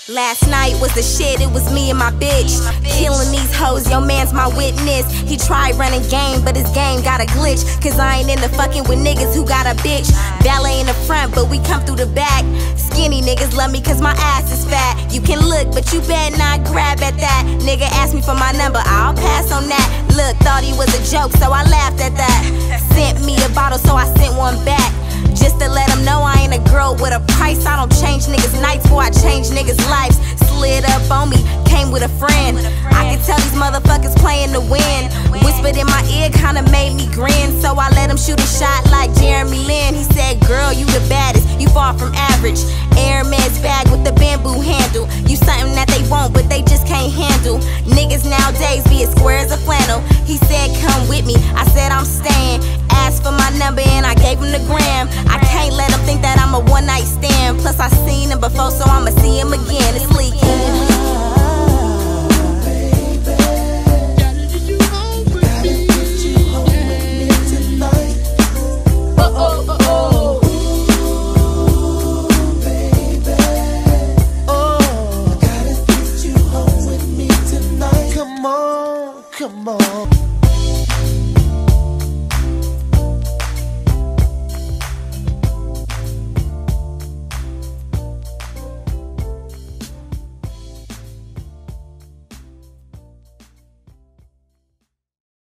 Last night was the shit, it was me and my bitch. Killing these hoes, your man's my witness. He tried running game, but his game got a glitch. Cause I ain't into fucking with niggas who got a bitch. Ballet in the front, but we come through the back. Skinny niggas love me cause my ass is fat. You can look, but you better not grab at that. Nigga asked me for my number, I'll pass on that. Look, thought he was a joke, so I laughed at that. Sent me a bottle, so I sent one back. Just to let him know I ain't a girl with a price. I don't change niggas' nights, boy, I change niggas' lives. Slid up on me, came with a friend. I can tell these motherfuckers playing to win. Whispered in my ear, kinda made me grin. So I let him shoot a shot like Jeremy Lin. He said, girl, you the baddest, you far from average. Hermes bag with the bamboo handle. You something that they want, but they just can't handle. Niggas nowadays be as square as a flannel. He said, come with me, I said I'm staying. Asked for my number and I gave him the gram. I can't let him think that I'm a one night stand. Plus I seen him before, so I'ma see him again. It's leaking. Come on.